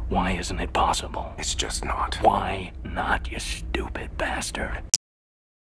Why isn't it possible? It's just not. Why not, you stupid bastard?